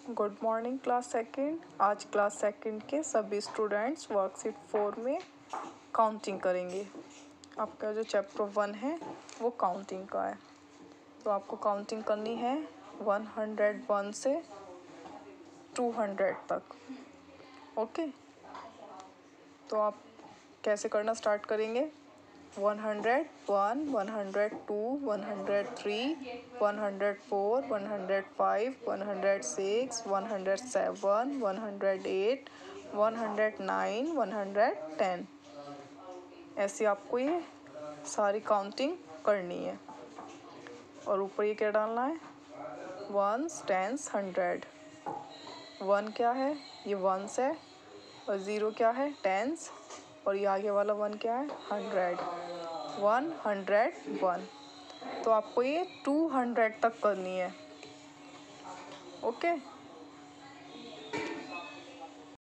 Good morning class second. आज class second के सभी स्टूडेंट्स वर्कशीट 4 में काउंटिंग करेंगे। आपका जो चैप्टर 1 है वो काउंटिंग का है, तो आपको काउंटिंग करनी है 101 से 200 तक। ओके, तो आप कैसे करना स्टार्ट करेंगे? 101, 102, 103, 104, 105, 106, 107, 108, 109, 110। ऐसे आपको ये सारी काउंटिंग करनी है। और ऊपर ये क्या डालना है? Once, tense, 100। 1 क्या है? ये वंस है। और 0 क्या है? टेंस। और ये आगे वाला 1 क्या है? 100। 101। तो आपको ये 200 तक करनी है। ओके।